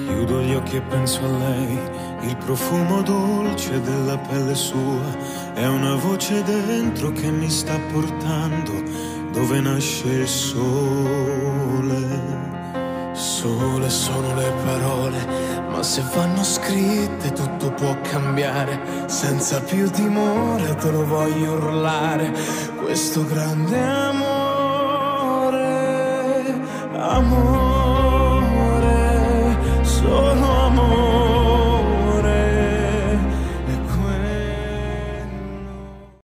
Chiudo gli occhi e penso a lei, il profumo dolce della pelle sua, è una voce dentro che mi sta portando dove nasce il sole. Sole sono le parole, ma se vanno scritte tutto può cambiare. Senza più timore te lo voglio urlare, questo grande amore, amore.